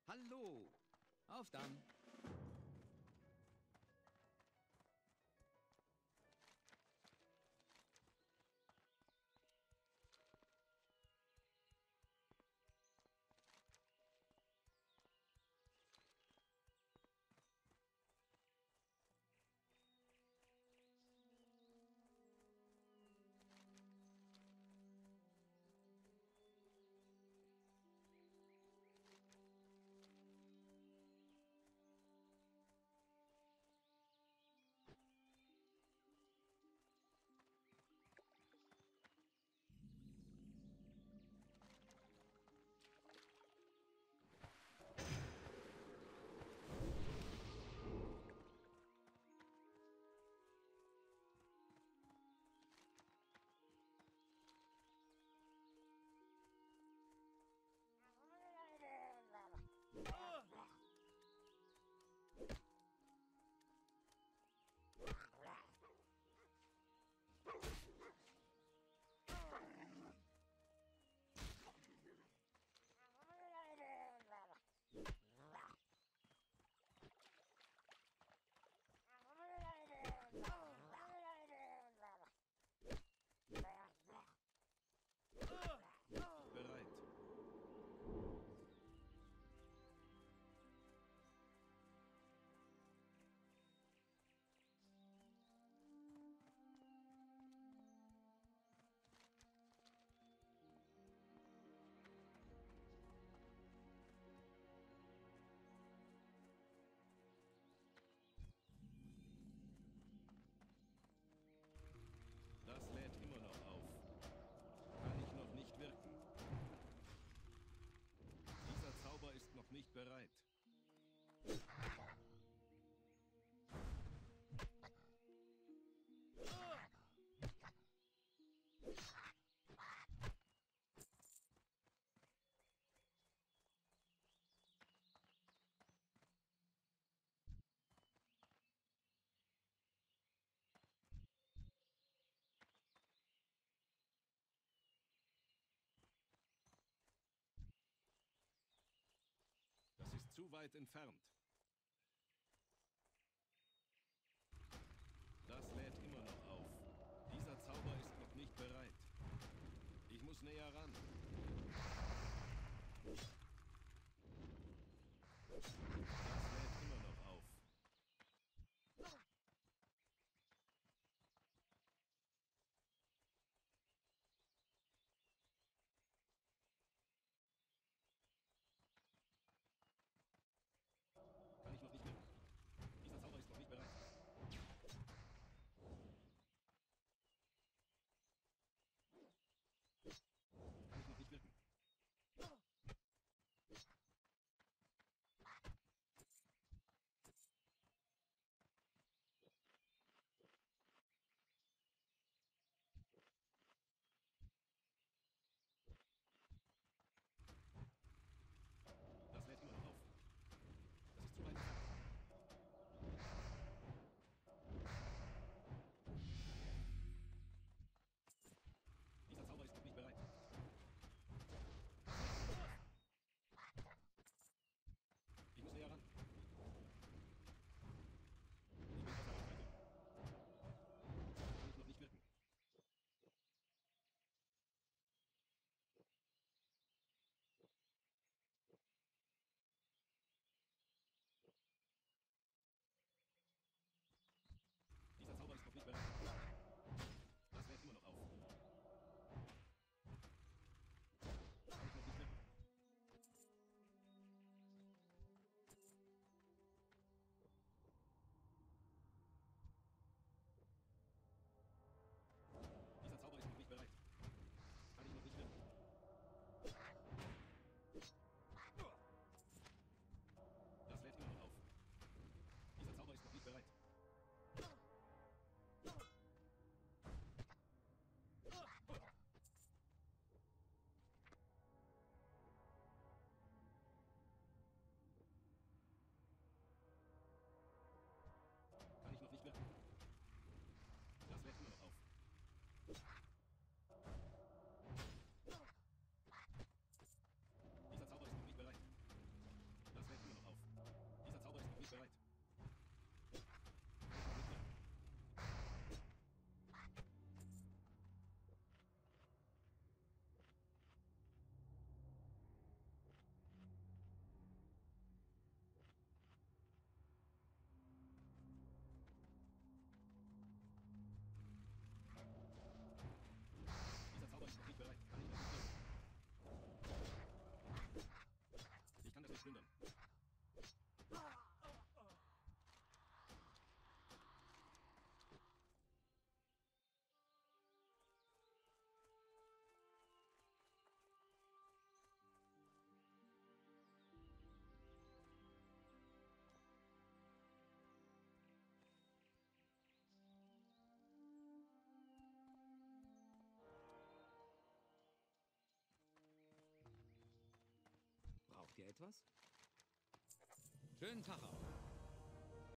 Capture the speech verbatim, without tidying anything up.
Hallo. Auf dann. Bereit. Das lädt immer noch auf. Kann ich noch nicht wirken. Dieser Zauber ist noch nicht bereit. Das ist zu weit entfernt. Das lädt immer noch auf. Dieser Zauber ist noch nicht bereit. Ich muss näher ran. Das lädt immer noch auf. Kann ich noch nicht wirken. Dieser Zauber ist noch nicht bereit. Kann ich noch nicht wirken. verschwinden. Braucht ihr etwas? Schönen Tag auch.